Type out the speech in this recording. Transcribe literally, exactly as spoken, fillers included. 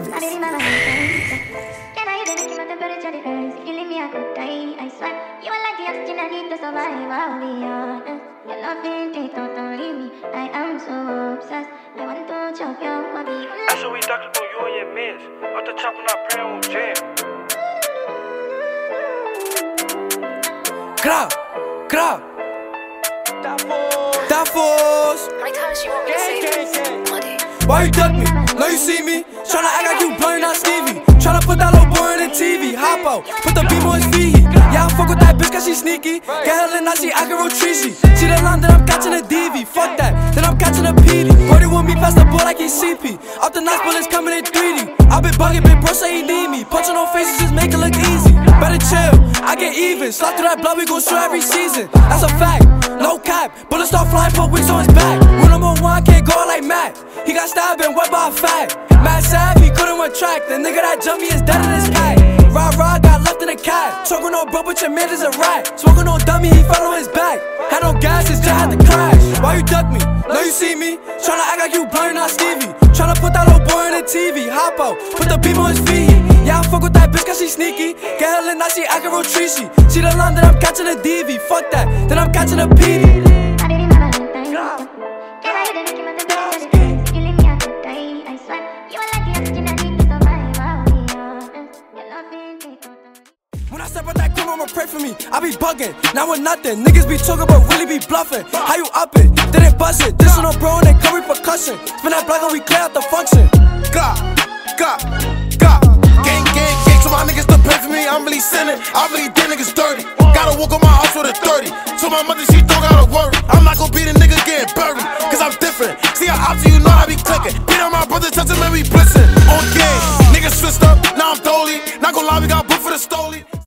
KloVizionz. Can I even keep my temperature difference? If you leave me, I could die, I swear. You are like the oxygen I need to survive, I'll be honest. Your love ain't it, don't leave me. I am so obsessed. I want to chop your body. I saw we doctors on you and your mans. Out the chopper, not praying on jam. Grab, grab. That force. How many times you want me to say this? Bloody. Why you duck me? Know you see me? Tryna act like you blurring out Stevie. Tryna put that little boy in the T V. Hop out, put the beam on his feet. Yeah, I fuck with that bitch cause she sneaky. Get hell in, now she acting real treachy. See the line, then I'm catching a D V. Fuck that, then I'm catching a P D. Brody with me past the ball like he's C P. Off the nice bullets coming in three D. I been bugging, big bro say he need me. Punching on faces just make it look easy. Better chill, I get even. Slide through that blood, we gon' shoot every season. That's a fact, no cap. Bullets start flying, put wings on his back. When I'm on one, I can't go out like Matt. He got stabbed and wet by a fag. Mad sad, he couldn't retract. The nigga that jumped me is dead in his pack. Rah rah, got left in the cat. Choking on bro, but your man is a rat. Smoking on dummy, he fell on his back. Had no gas, his jet had to crash. Why you duck me? Know you see me? Tryna act like you blurring out Stevie. Tryna put that little boy in the T V. Hop out, put the beam on his feet. Yeah, I fuck with that bitch cause she sneaky. Get hell in, now she acting real treachy. See the line, then I'm catching a D V. Fuck that, then I'm catching a P D. When I step out that crib, I'ma pray for me. I be bugging, not with nothing. Niggas be talking, but really be bluffing. How you up it? Didn't bust it. This on bro and they come repercussion. Spin that block and we clear out the function. God, God, God. Gang, gang, gang. So my niggas to pray for me. I'm really sinning. I really did niggas dirty. Gotta walk on my house with a thirty. So my mother, she don't gotta worry. I'm not gonna be the nigga getting buried. Cause I'm different. See how option, you know I be clicking. Beat on my brother, touching, man, we blitzing. On game, niggas switched up. Now I'm dolly. Not gonna lie, we got